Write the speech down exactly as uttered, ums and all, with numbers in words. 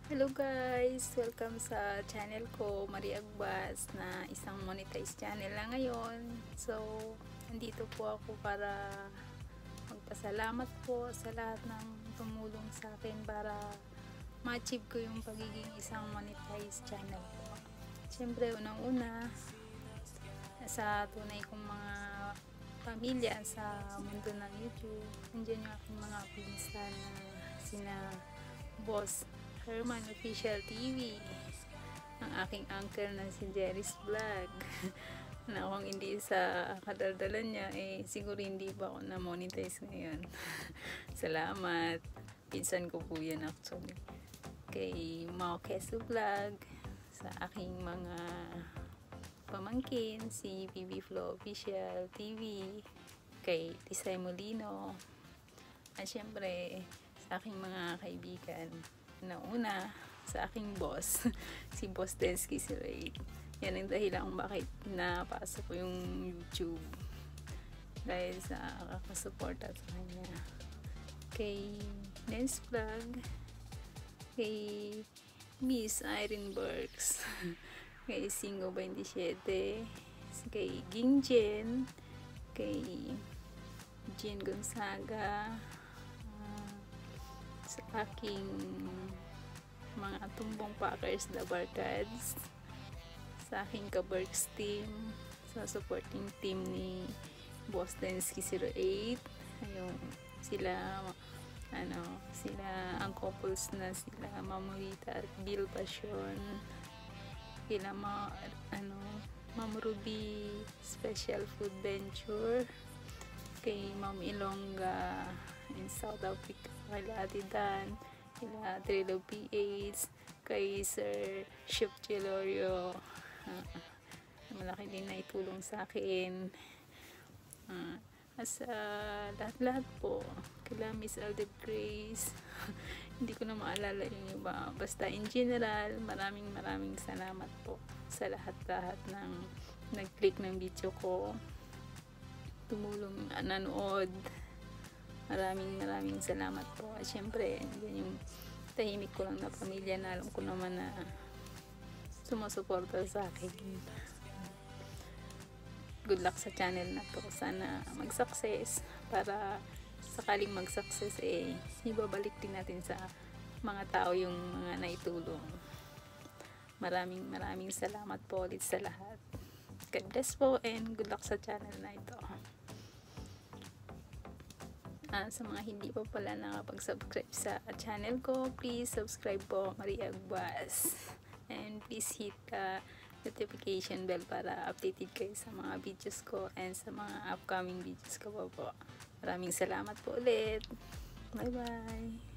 Hello guys! Welcome sa channel ko, Maria Agbas, na isang monetized channel lang ngayon. So, andito po ako para magpasalamat po sa lahat ng tumulong sa akin para ma-achieve ko yung pagiging isang monetized channel po. Siyempre, unang-una, sa tunay kong mga pamilya sa mundo ng YouTube, nandiyan yung aking mga pinsan na sina Boss Herman Official T V, ang aking uncle na si Jerry's Vlog na kung hindi sa kadaldalan niya eh siguro hindi pa ako na monetize ngayon. Salamat, pinsan ko po yan actually. Kay Mao Keso Vlog, sa aking mga pamangkin si B B Flow Official T V, kay Tisay Molino, at syempre sa aking mga kaibigan na una, sa aking boss si Boss Densky si Ray. Yan ang dahilan kung bakit napasok ko yung YouTube, dahil sa kakasuporta sa kanya. Kay Nens Vlog, kay Miss Irene Burks, kay Singo twenty-seven, kay Ging Jen, kay Jen Gonzaga, sa aking mga tumbong packers na barkads, sa aking ka-Berks team, sa supporting team ni Boss Densky zero eight, ayun, sila ano, sila ang couples na sila Mamurita at Bill Passion, kila ma, ano, Ma'am Ruby Special Food Venture, kay Ma'am Ilongga in South Africa, kila Ate Dan, kila Trilo P H, kay Sir Ship Chelorio, uh, malaki din na itulong sa akin, uh, as uh, lahat-lahat po, kila Miss Aldeb Grace, hindi ko na maalala yung iba, basta in general, maraming maraming salamat po sa lahat-lahat ng nag-click ng video ko, tumulong, nanood. Maraming maraming salamat po. At syempre, yan yung tahimik ko lang na pamilya na alam ko naman na sumusuporta sa akin. Good luck sa channel na to. Sana mag-success para sakaling mag-success eh, ibabalik din natin sa mga tao yung mga naitulong. Maraming maraming salamat po ulit sa lahat. God bless po and good luck sa channel na ito. Uh, sa mga hindi pa pala nakapag-subscribe sa channel ko, please subscribe po, Maria Agbas, and please hit the notification bell para updated kayo sa mga videos ko and sa mga upcoming videos ko po po. Maraming salamat po ulit. Bye bye.